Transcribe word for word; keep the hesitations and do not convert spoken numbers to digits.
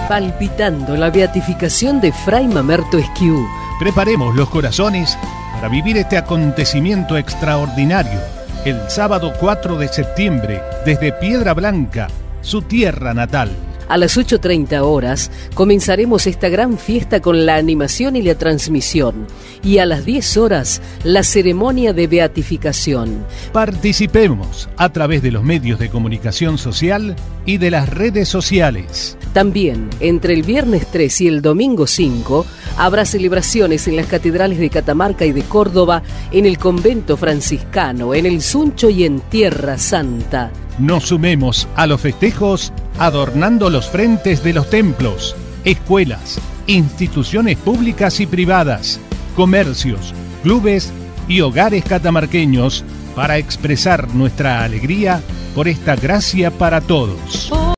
Palpitando la beatificación de Fray Mamerto Esquiú. Preparemos los corazones para vivir este acontecimiento extraordinario el sábado cuatro de septiembre desde Piedra Blanca, su tierra natal. A las ocho treinta horas comenzaremos esta gran fiesta con la animación y la transmisión. Y a las diez horas, la ceremonia de beatificación. Participemos a través de los medios de comunicación social y de las redes sociales. También, entre el viernes tres y el domingo cinco, habrá celebraciones en las catedrales de Catamarca y de Córdoba, en el convento franciscano, en el Suncho y en Tierra Santa. Nos sumemos a los festejos adornando los frentes de los templos, escuelas, instituciones públicas y privadas, comercios, clubes y hogares catamarqueños para expresar nuestra alegría por esta gracia para todos.